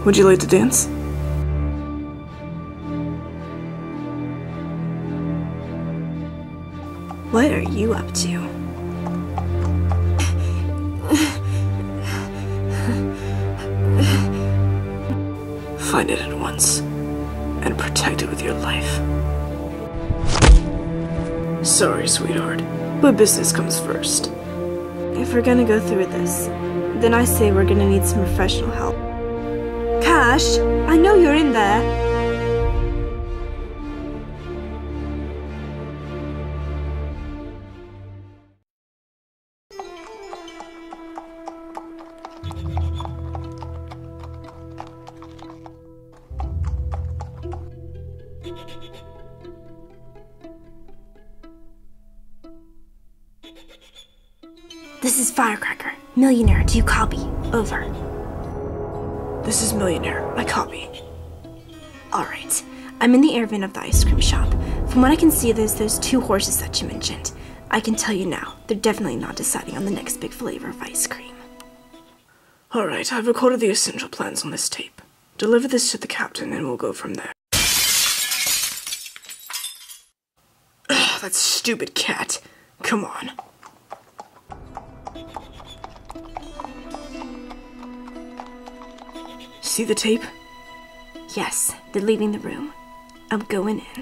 Would you like to dance? What are you up to? Find it at once, and protect it with your life. Sorry, sweetheart, but business comes first. If we're gonna go through with this, then I say we're gonna need some professional help. Cash, I know you're in there. This is Firecracker. Millionaire, do you copy? Over. This is Millionaire. I copy. Alright. I'm in the air vent of the ice cream shop. From what I can see, there's those 2 horses that you mentioned. I can tell you now, they're definitely not deciding on the next big flavor of ice cream. Alright, I've recorded the essential plans on this tape. Deliver this to the captain and we'll go from there. Ugh, that stupid cat. Come on. See the tape? Yes, they're leaving the room. I'm going in.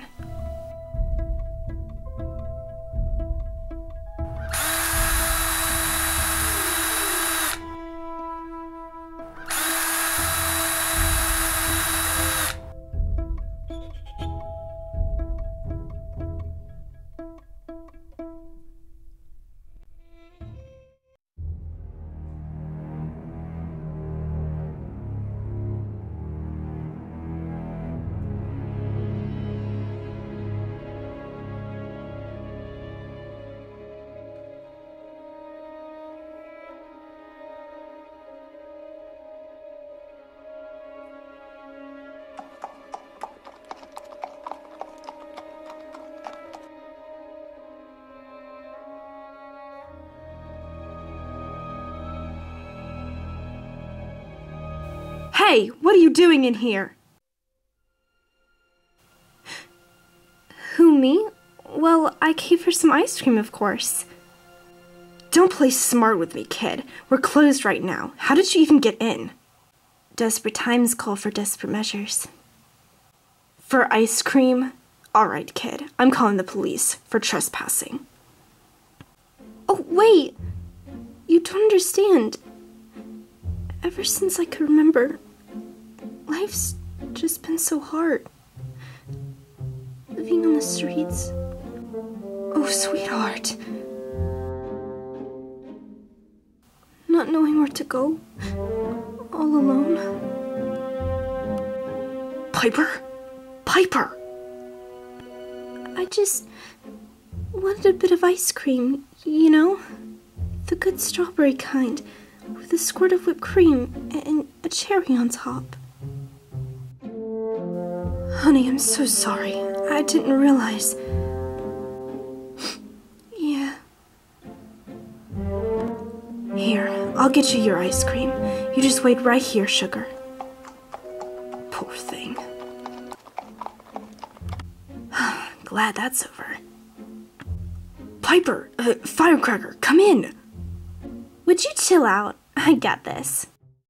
Hey, what are you doing in here? Who, me? Well, I gave her some ice cream, of course. Don't play smart with me, kid. We're closed right now. How did you even get in? Desperate times call for desperate measures. For ice cream? Alright, kid. I'm calling the police for trespassing. Oh, wait! You don't understand. Ever since I could remember, life's just been so hard. Living on the streets. Oh, sweetheart. Not knowing where to go. All alone. Piper? Piper! I just wanted a bit of ice cream, you know? The good strawberry kind, with a squirt of whipped cream and a cherry on top. Honey, I'm so sorry. I didn't realize. Yeah. Here, I'll get you your ice cream. You just wait right here, sugar. Poor thing. Glad that's over. Piper! Firecracker, come in! Would you chill out? I got this.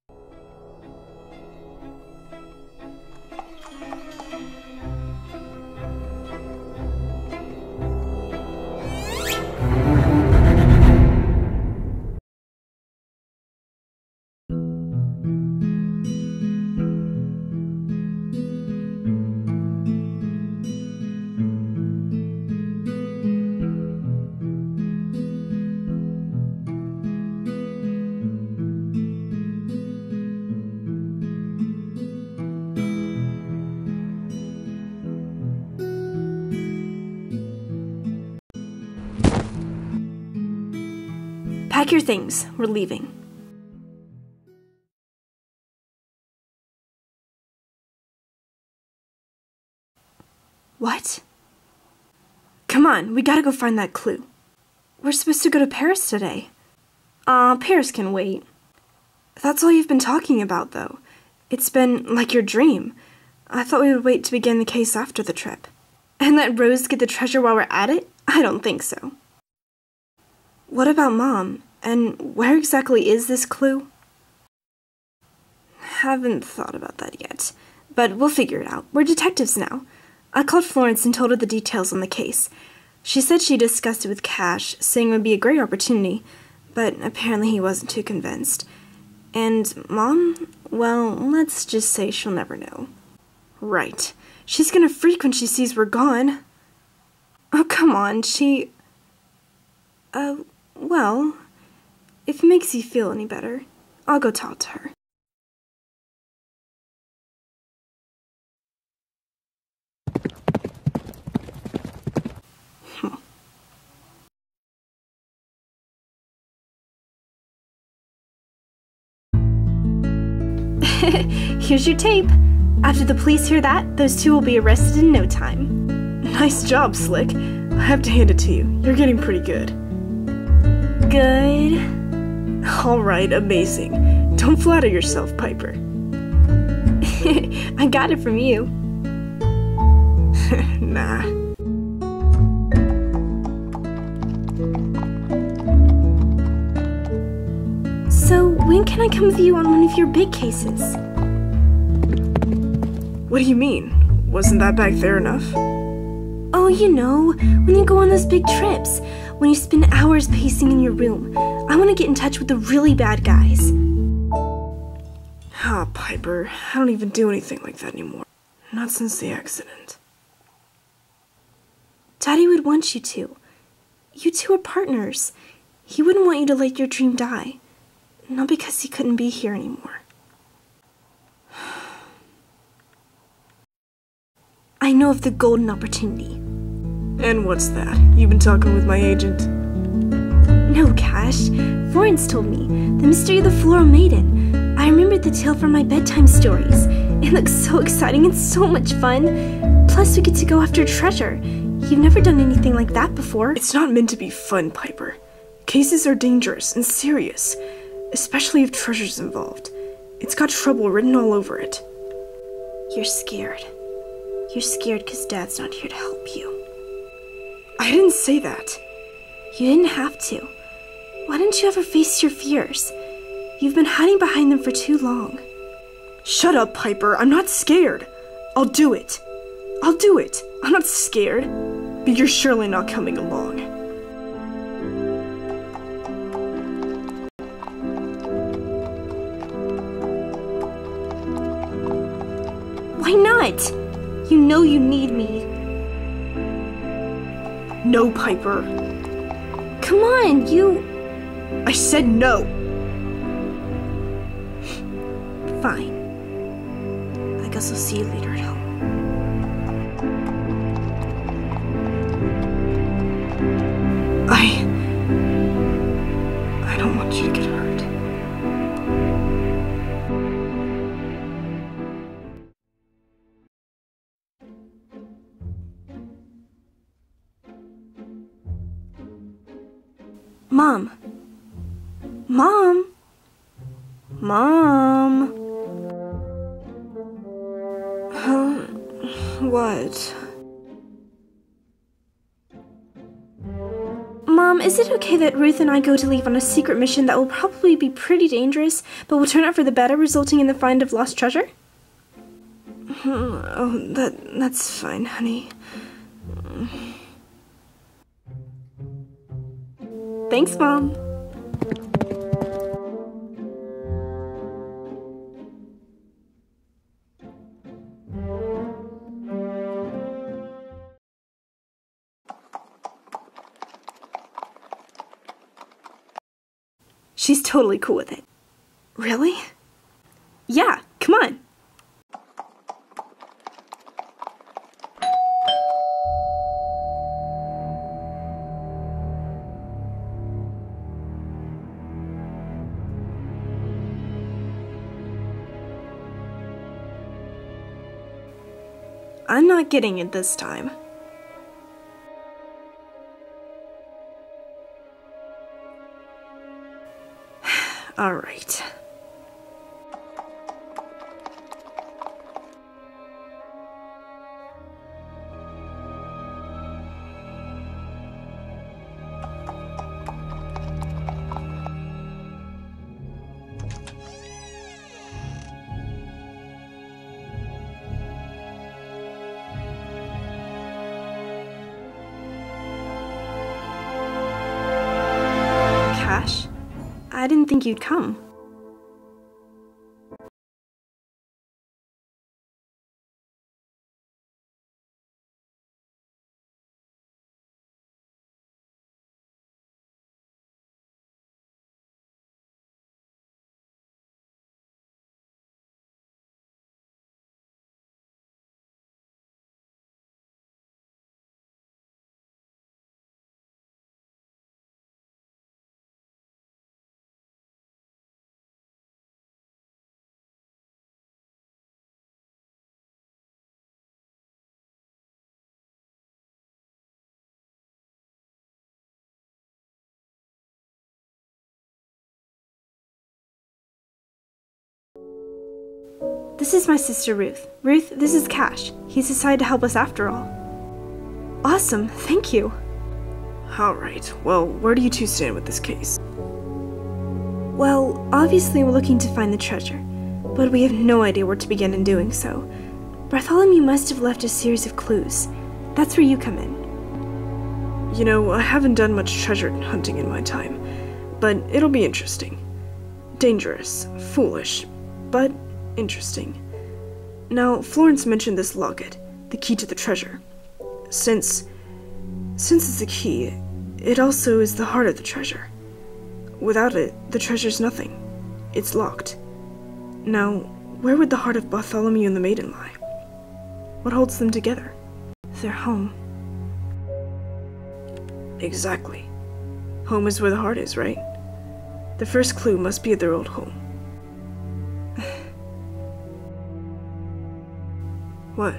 Pack your things. We're leaving. What? Come on, we gotta go find that clue. We're supposed to go to Paris today. Paris can wait. That's all you've been talking about, though. It's been like your dream. I thought we would wait to begin the case after the trip. And let Rose get the treasure while we're at it? I don't think so. What about Mom? And where exactly is this clue? Haven't thought about that yet, but we'll figure it out. We're detectives now. I called Florence and told her the details on the case. She said she discussed it with Cash, saying it would be a great opportunity, but apparently he wasn't too convinced. And Mom, well, let's just say she'll never know. Right. She's gonna freak when she sees we're gone. Oh, come on, well, if it makes you feel any better, I'll go talk to her. Here's your tape. After the police hear that, those two will be arrested in no time. Nice job, Slick. I have to hand it to you. You're getting pretty good. Good. Alright, amazing. Don't flatter yourself, Piper. I got it from you. Nah. So, when can I come with you on one of your big cases? What do you mean? Wasn't that back there enough? Oh, you know, when you go on those big trips, when you spend hours pacing in your room. I want to get in touch with the really bad guys. Ah, Piper, I don't even do anything like that anymore. Not since the accident. Daddy would want you to. You two are partners. He wouldn't want you to let your dream die. Not because he couldn't be here anymore. I know of the golden opportunity. And what's that? You've been talking with my agent? No, Cash. Florence told me. The mystery of the Floral Maiden. I remembered the tale from my bedtime stories. It looks so exciting and so much fun. Plus, we get to go after treasure. You've never done anything like that before. It's not meant to be fun, Piper. Cases are dangerous and serious, especially if treasure's involved. It's got trouble written all over it. You're scared. You're scared because Dad's not here to help you. I didn't say that. You didn't have to. Why didn't you ever face your fears? You've been hiding behind them for too long. Shut up, Piper. I'm not scared. I'll do it. I'll do it. I'm not scared. But you're surely not coming along. Why not? You know you need me. No, Piper. Come on, I said no. Fine. I guess I'll see you later at home. I don't want you to get hurt. Mom. Mom. Mom. What? Mom, is it okay that Ruth and I go to leave on a secret mission that will probably be pretty dangerous, but will turn out for the better, resulting in the find of lost treasure? Oh, that's fine, honey. Thanks, Mom. She's totally cool with it. Really? Yeah, come on. I'm not getting it this time. All right. I didn't think you'd come. This is my sister Ruth. Ruth, this is Cash. He's decided to help us after all. Awesome, thank you. Alright, well, where do you two stand with this case? Well, obviously we're looking to find the treasure, but we have no idea where to begin in doing so. Bartholomew must have left a series of clues. That's where you come in. You know, I haven't done much treasure hunting in my time, but it'll be interesting. Dangerous, foolish, but interesting. Now, Florence mentioned this locket, the key to the treasure. Since it's a key, it also is the heart of the treasure. Without it, the treasure's nothing. It's locked. Now, where would the heart of Bartholomew and the maiden lie? What holds them together? Their home. Exactly. Home is where the heart is, right? The first clue must be at their old home. What?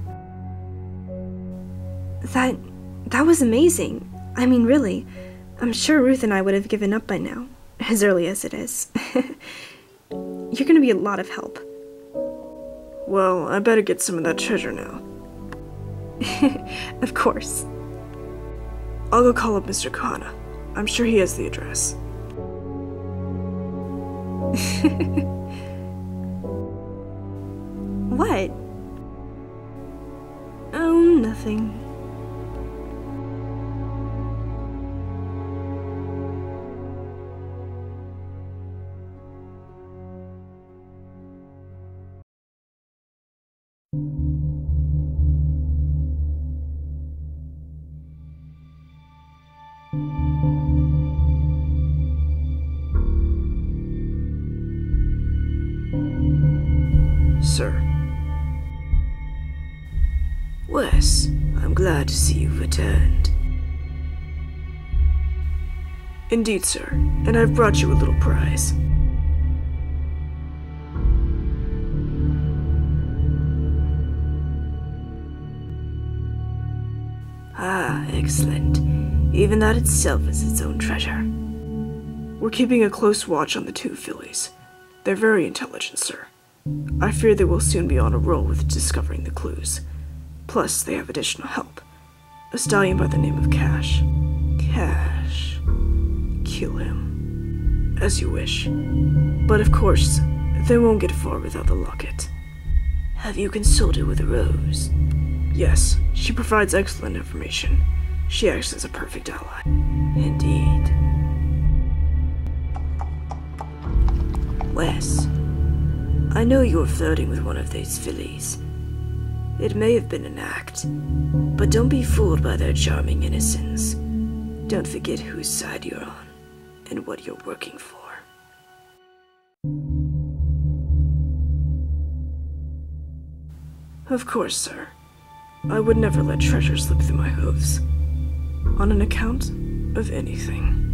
That was amazing. I mean, really. I'm sure Ruth and I would have given up by now, as early as it is. You're gonna be a lot of help. Well, I better get some of that treasure now. Of course. I'll go call up Mr. Kahana. I'm sure he has the address. What? Oh, nothing. Sir. Wes, I'm glad to see you've returned. Indeed, sir, and I've brought you a little prize. Ah, excellent. Even that itself is its own treasure. We're keeping a close watch on the two fillies. They're very intelligent, sir. I fear they will soon be on a roll with discovering the clues. Plus, they have additional help. A stallion by the name of Cash. Cash. Kill him. As you wish. But of course, they won't get far without the locket. Have you consulted with Rose? Yes, she provides excellent information. She acts as a perfect ally. Indeed. Wes, I know you were flirting with one of these fillies. It may have been an act, but don't be fooled by their charming innocence. Don't forget whose side you're on, and what you're working for. Of course, sir. I would never let treasure slip through my hooves. On an account of anything.